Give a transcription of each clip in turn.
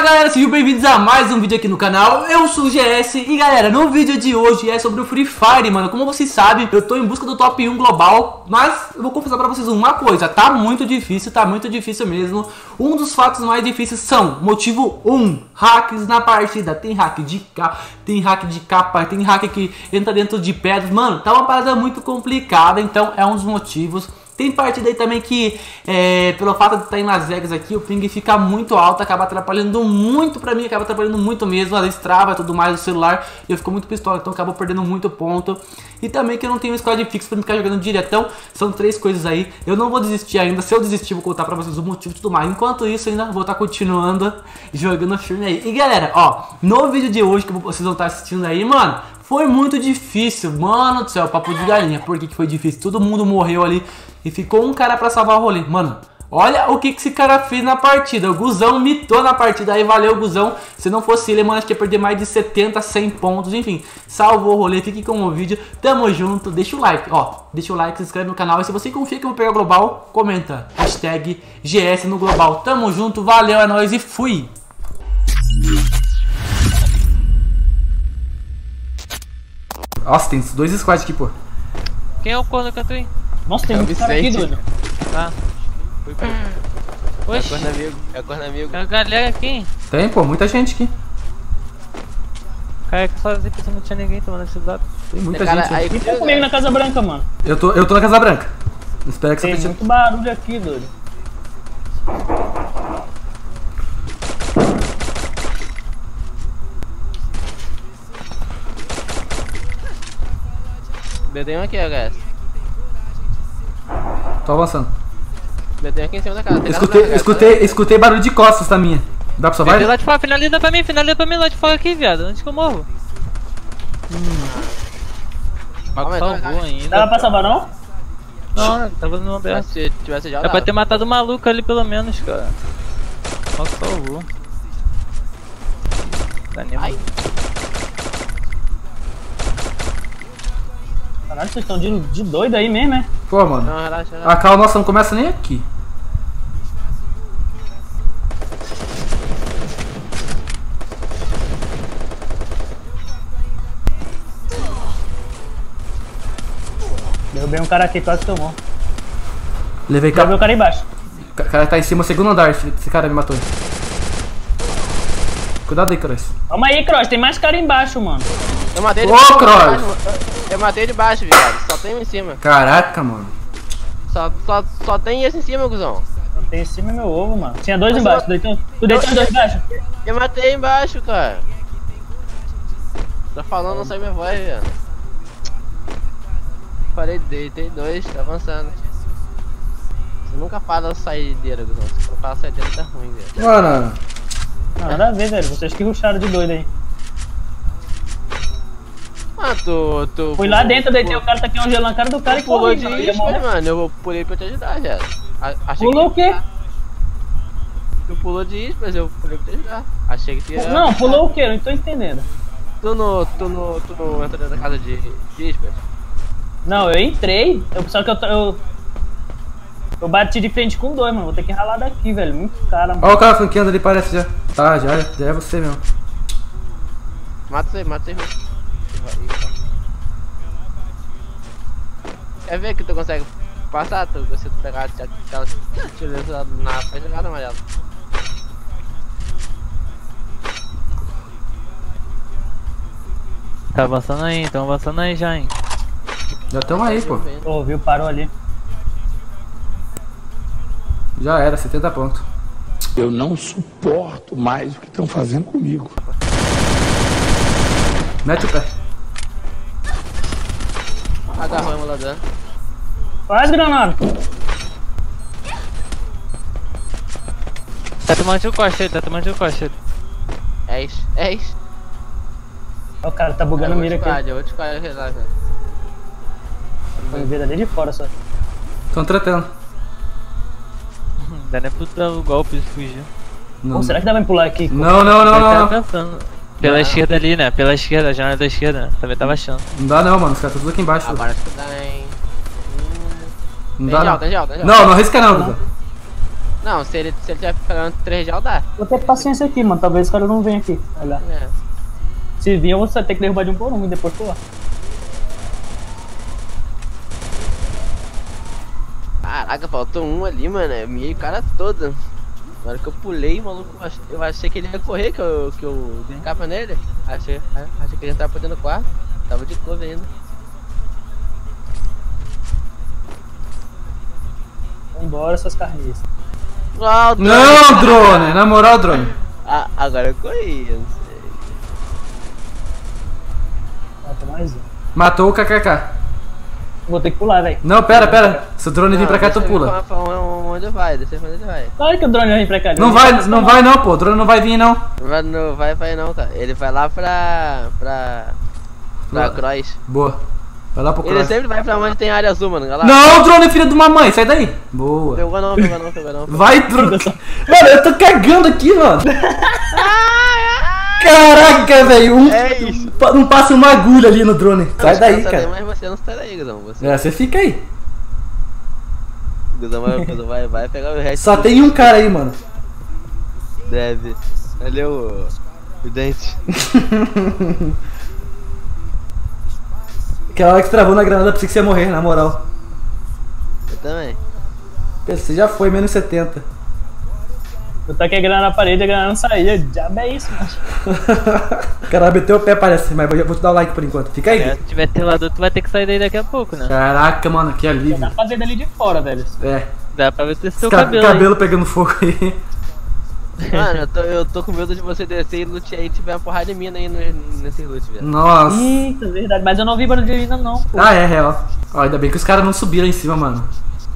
Galera, sejam bem-vindos a mais um vídeo aqui no canal. Eu sou o GS e galera, no vídeo de hoje é sobre o Free Fire, mano. Como vocês sabem, eu tô em busca do top 1 global, mas eu vou confessar pra vocês uma coisa, tá muito difícil mesmo. Um dos fatos mais difíceis são, motivo 1, hacks na partida. Tem hack de capa, tem hack que entra dentro de pedras. Mano, tá uma parada muito complicada, então é um dos motivos. Tem partida aí também que, pelo fato de estar em Las Vegas aqui, o ping fica muito alto, acaba atrapalhando muito pra mim, acaba atrapalhando muito mesmo, às vezes trava e tudo mais o celular, e eu fico muito pistola, então acabo perdendo muito ponto. E também que eu não tenho um squad fixo pra ficar jogando diretão, são três coisas aí, eu não vou desistir ainda, se eu desistir vou contar pra vocês o motivo e tudo mais. Enquanto isso ainda vou estar continuando jogando firme aí. E galera, ó, no vídeo de hoje que vocês vão estar assistindo aí, mano, foi muito difícil, mano do céu, papo de galinha. Por que foi difícil? Todo mundo morreu ali e ficou um cara pra salvar o rolê. Mano, olha o que esse cara fez na partida. O Guzão mitou na partida. Aí valeu, Guzão. Se não fosse ele, mano, acho que ia perder mais de 70, 100 pontos. Enfim, salvou o rolê. Fique com o vídeo. Tamo junto. Deixa o like, ó. Deixa o like, se inscreve no canal. E se você confia que eu vou pegar o global, comenta. Hashtag GS no global. Tamo junto. Valeu, é nóis e fui. Nossa, tem dois squads aqui, pô. Quem é o corno que eu tô aí? Nossa, tem muito cara aqui, doido. Tá. Oxi. É corno amigo. Tem uma galera aqui. Tem, pô, muita gente aqui. Cara, que só assim não tinha ninguém tomando esse dado. Tem muita gente aí. Quem tá comigo na Casa Branca, mano? Eu tô na Casa Branca. Espera que tem você muito barulho aqui, doido. Tem um aqui, HS. Tô avançando. Tem aqui em cima da casa. Escutei barulho de costas da minha. Dá pra salvar? Vem lá de fora, finaliza pra mim lá de fora aqui, viado. Antes que eu morro. Calma aí, Salvou ainda. Dava pra salvar, não? Não, tava no aberto. Se tivesse já É pra ter matado o maluco ali pelo menos, cara. Só que salvou. Dá nem Ai. Caralho, vocês estão de doido aí mesmo, né? Pô, mano. Não, relaxa. A cal nossa não começa nem aqui. Derrubei um cara aqui, quase tomou. Levei Derrubei o cara embaixo. O cara tá em cima, segundo andar. Esse cara me matou. Cuidado aí, Cross. Calma aí, Cross, tem mais cara embaixo, mano. Eu matei de Ô, baixo. Cross! Eu matei de baixo, viado. Só tem um em cima. Caraca, mano. Só tem esse em cima, cuzão. Tem em cima meu ovo, mano. Tinha dois embaixo. Tu deitou os dois embaixo? Eu matei embaixo, cara. Tá falando, não sai minha voz, velho. Falei, deitei dois, tá avançando. Você nunca fala saideira, cuzão. Se não fala saideira, tá ruim, velho. Mano. Não, nada a ver, velho. Vocês que ruxaram de doido aí. Ah, tu Fui lá dentro, deitei o cara, tá aqui congelando a cara do cara e pulou corri, de mano. Eu ia isca, morrer. mano. Eu pulei pra te ajudar, já. Pulou o quê? Tu pulou de isca, mas eu pulei pra te ajudar. Achei que tu ia... Não, pulou o quê? Eu não tô entendendo. Tu não entrou dentro da casa de ispas? Não, eu entrei, só que eu bati de frente com dois, mano. Vou ter que ralar daqui, velho. Muito cara, mano. Ó o cara flanqueando ali, parece já. Tá, já é você mesmo. Mata isso aí. Quer ver que tu consegue passar? Se tu pegar aquela tirada na frente da amarela. Tá avançando aí, tão avançando aí já, hein. Já tamo aí, pô. Ô, viu? Parou ali. Já era, 70 pontos. Eu não suporto mais o que estão fazendo comigo. Mete o pé. Agarrou o emulador. Faz, granada. Tá tomando tiro costa ele. É isso. Ó, o cara tá bugando mira aqui. Outro squad, relaxa. Foi ver dali de fora só. Tão tratando. Dá nem pra dar o golpe de fugir. Não. Pô, será que dá pra pular aqui? Não. Tava pensando. Pela esquerda ali, né? Pela esquerda, a janela da esquerda. Também tava achando. Não dá não, mano. Os caras estão tudo aqui embaixo. Agora que dá, hein. Não dá não. Tem gel. Não arrisca não, Duda. Não, se ele tiver pegando 3 gel, dá. Vou ter paciência aqui, mano. Talvez os caras não venham aqui. Olha. É. Se vir, eu vou ter que derrubar de um por um e depois pular. Caraca, faltou um ali, mano. Eu miei o cara todo. Na hora que eu pulei, maluco, eu achei que ele ia correr, que eu dei capa nele. Achei que ele entrava pra dentro do quarto. Tava de cover ainda. Vai embora, suas carniças. Oh, Não, drone! Na moral, drone. Agora eu corri, eu não sei. Mata mais um. Matou o KKK. Vou ter que pular, velho. Não, pera. Se o drone vir pra cá, tu pula. Onde vai? Deixa eu ver onde vai. Olha que o drone vem pra cá. Não vai não, pô. O drone não vai vir, não. Não vai não, tá? Ele vai lá pra Cross. Boa. Vai lá pro Ele cross. sempre vai pra onde tem área azul, mano. Olha lá. Não, drone é filho de uma mãe. Sai daí. Boa. Pegou não. Vai, drone. Mano, eu tô cagando aqui, mano. Caraca, velho. É isso. Não passa uma agulha ali no drone. Sai daí, Sai cara. Mas você não sai daí, Guzão. Você fica aí. Guzão vai pegar o resto. Só tem um cara aí, mano. Deve. Ali é o dente. Aquela hora que travou na granada, pensei que você ia morrer, na moral. Eu também. Você já foi, menos 70. Eu taquei a granada na parede e a granada não saía. Diabo é isso, mano. O cara meteu o pé, parece, mas eu vou te dar o like por enquanto. Fica aí. Se tiver telador, tu vai ter que sair daí daqui a pouco, né? Caraca, mano, que alívio. Dá pra fazer dali de fora, velho. É. Dá pra ver se seu Cabelo, cabelo. pegando fogo aí. Mano, eu tô com medo de você descer e lutear e tiver uma porrada de mina aí nesse loot, velho. Nossa. Eita, verdade. Mas eu não vi barulho ainda não, pô. Ah, é real. Ó, ainda bem que os caras não subiram em cima, mano.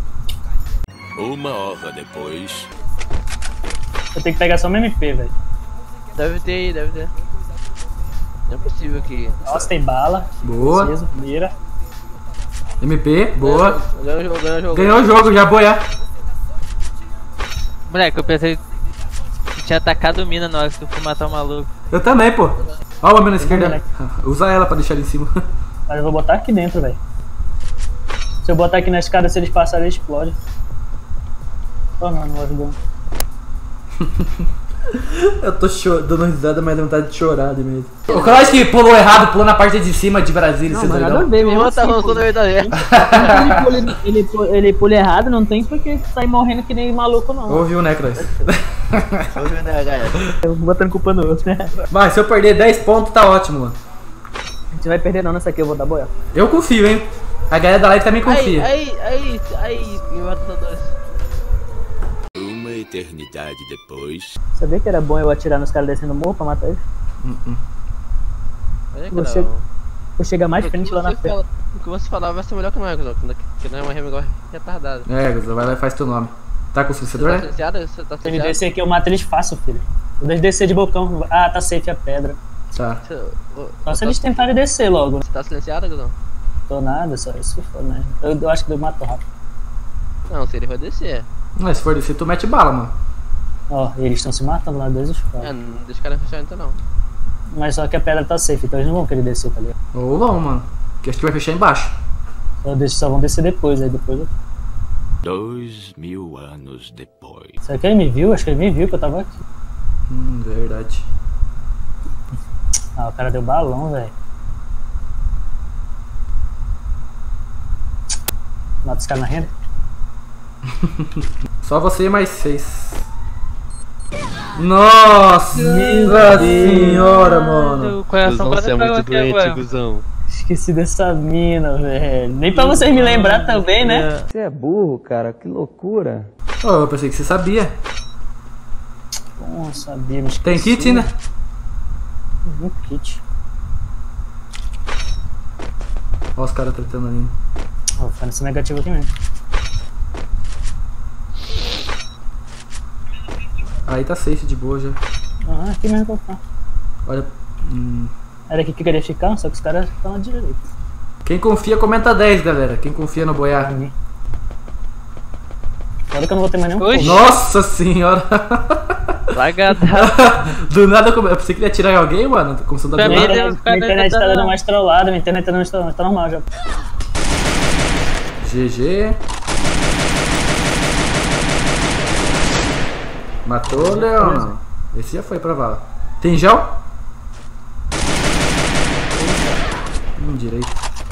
1 hora depois. Eu tenho que pegar só uma MP, velho. Deve ter. Não é possível que. Nossa, tem bala. Boa. Preciso, mira. MP, boa. Ganhou o jogo. Ganhou o jogo, já boiar. Moleque, eu pensei que tinha atacado mina na hora que tu for matar o maluco. Eu também, pô. Ó, uma mina na esquerda. moleque. Usa ela pra deixar ele em cima. Mas eu vou botar aqui dentro, velho. Se eu botar aqui na escada, se eles passarem, ele explode. Oh, não ajudou. Eu tô dando risada, mas dá vontade de chorar de mesmo. O Cross que pulou errado, pulou na parte de cima de Brasília, Não, você mas tá nada a ligado? ver, Meu mesmo irmão tá assim, rolando pô. verdadeiro. Ele pula errado, não tem porque sair morrendo que nem maluco, não. Ouviu, né, Cross? Ouviu, né, galera? Eu vou botando culpa no outro, né? Mas se eu perder 10 pontos, tá ótimo, mano. A gente vai perder não nessa aqui, eu vou dar boia. Eu confio, hein? A galera da live também confia. Aí, me mata dois. Uma eternidade depois. Sabia que era bom eu atirar nos caras descendo o morro pra matar eles? Olha, Você- cara, Vou chegar mais frente lá na frente. O que você falar vai ser melhor que nós, Guzão, que não é uma rima igual retardada. É, Guza, vai lá e faz teu nome. Tá com o Você silenciador, tá né? silenciado? Você tá Se ele silenciado? descer aqui, eu mato eles fácil, filho. Vou descer de bocão. Ah, tá safe a pedra. Tá. Só se eles tentarem descer logo. Você tá silenciado, Guzão? Tô nada, só isso que for, né? Eu acho que eu mato rápido. Não, se ele vai descer. Mas se for descer, tu mete bala, mano. Ó, e eles estão se matando lá, dois os É, caras. não deixa o cara fechar então não. Mas só que a pedra tá safe, então eles não vão querer descer, tá ligado? Ou vão, mano. Que acho que vai fechar embaixo. Só vão descer depois, aí depois eu... 2000 anos depois. Será que ele me viu? Acho que ele me viu que eu tava aqui. Verdade. Ah, o cara deu balão, velho. Mata os caras na renda. Só você e mais 6. Nossa senhora, mano. O coração quase caiu aqui agora. Guzão. Esqueci dessa mina, velho. Nem pra vocês me lembrar também, né? Você é burro, cara, que loucura. Oh, eu pensei que você sabia. Não sabia, me esqueci. Tem kit, né? Um kit. Olha os caras tratando ali. Ó, foi nesse negativo aqui mesmo. Aí tá safe de boa já. Ah, aqui mesmo que eu falo. Olha. Era aqui que eu queria ficar, só que os caras estão na direita. Quem confia, comenta 10, galera. Quem confia no Pra boiar. mim. Olha que eu não vou ter mais nenhum Oxi. fogo. Nossa senhora. Lagada. Do nada eu pensei que ele ia atirar em alguém, mano. Tô começando a Pra dar mim, nada. Minha internet tá dando mais trollada, minha internet tá dando tá normal já. GG. Matou, Leão. Esse já foi pra vala. Tem gel? Direito.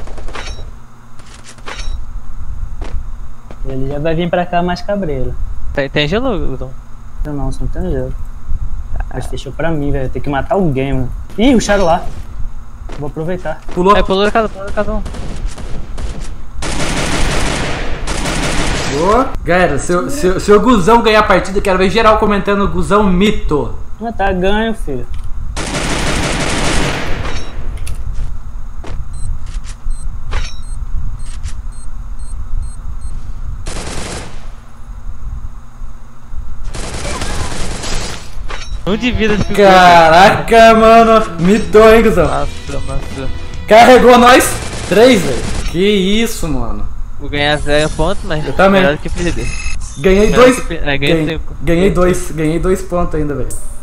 Ele já vai vir pra cá mais cabreiro. Tem gelo, Gudão? Eu não, só não tem gelo. Mas fechou pra mim, velho. Tem que matar alguém, mano. Ih, ruxaram lá. Vou aproveitar. Pulou. Pulou da casa, um. Boa. Galera, se o Guzão ganhar a partida, quero ver geral comentando Guzão mito. Mas tá ganho, filho. Um de vida esse Caraca, mano. Mitou, hein, Guzão? Nossa. Carregou nós 3, velho. Que isso, mano. Vou ganhar 0 pontos, mas eu também. melhor do que perder. Ganhei Melhor 2. que ganhei 5. Ganhei 2 pontos ainda, velho.